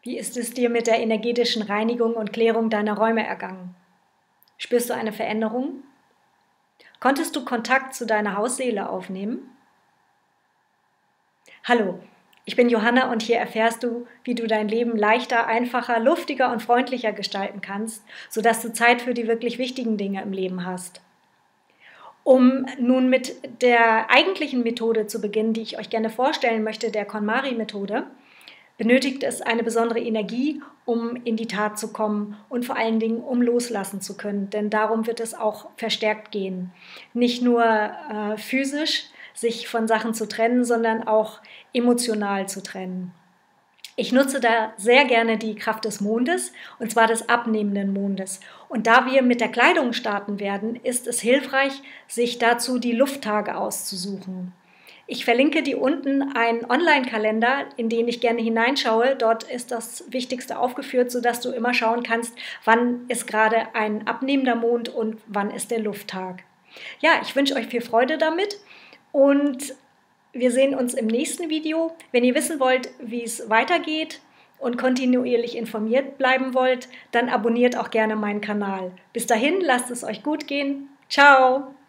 Wie ist es dir mit der energetischen Reinigung und Klärung deiner Räume ergangen? Spürst du eine Veränderung? Konntest du Kontakt zu deiner Hausseele aufnehmen? Hallo, ich bin Johanna und hier erfährst du, wie du dein Leben leichter, einfacher, luftiger und freundlicher gestalten kannst, sodass du Zeit für die wirklich wichtigen Dinge im Leben hast. Um nun mit der eigentlichen Methode zu beginnen, die ich euch gerne vorstellen möchte, der KonMari-Methode, benötigt es eine besondere Energie, um in die Tat zu kommen und vor allen Dingen, um loslassen zu können. Denn darum wird es auch verstärkt gehen. Nicht nur physisch sich von Sachen zu trennen, sondern auch emotional zu trennen. Ich nutze da sehr gerne die Kraft des Mondes, und zwar des abnehmenden Mondes. Und da wir mit der Kleidung starten werden, ist es hilfreich, sich dazu die Lufttage auszusuchen. Ich verlinke dir unten einen Online-Kalender, in den ich gerne hineinschaue. Dort ist das Wichtigste aufgeführt, sodass du immer schauen kannst, wann ist gerade ein abnehmender Mond und wann ist der Lufttag. Ja, ich wünsche euch viel Freude damit und wir sehen uns im nächsten Video. Wenn ihr wissen wollt, wie es weitergeht und kontinuierlich informiert bleiben wollt, dann abonniert auch gerne meinen Kanal. Bis dahin, lasst es euch gut gehen. Ciao!